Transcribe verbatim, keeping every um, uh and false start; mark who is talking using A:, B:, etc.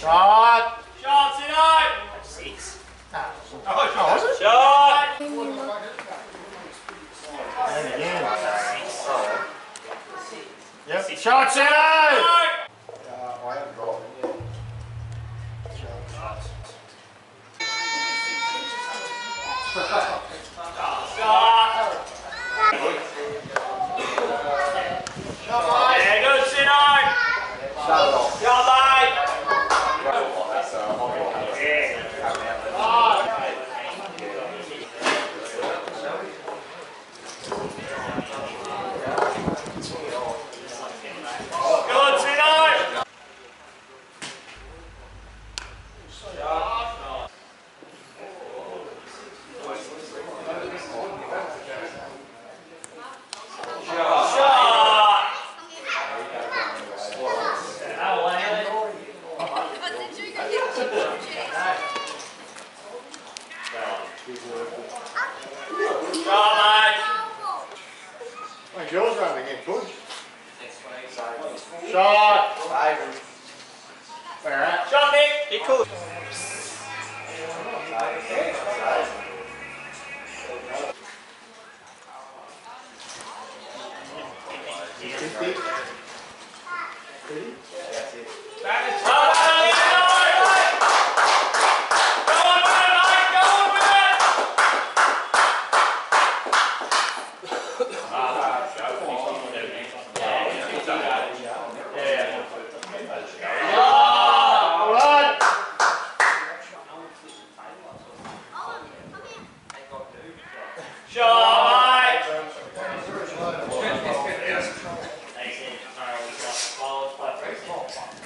A: Shot!
B: Shot, Sinnott!
A: Six.
B: Oh,
A: Oh, was it?
B: Shot!
A: And again. Yep. Shot, Sinnott!
B: Yeah, good, Sinnott! Shot, mate! Good, Sinnott!
A: My girl's running again, good. Shot! Where at?
B: Shot, Nick!
C: He called.
A: fifty.
B: That is well done, Sinnott! Go on with it, mate! Go on with it!
A: All right.
B: Shot, mate!
C: They said, sorry, we got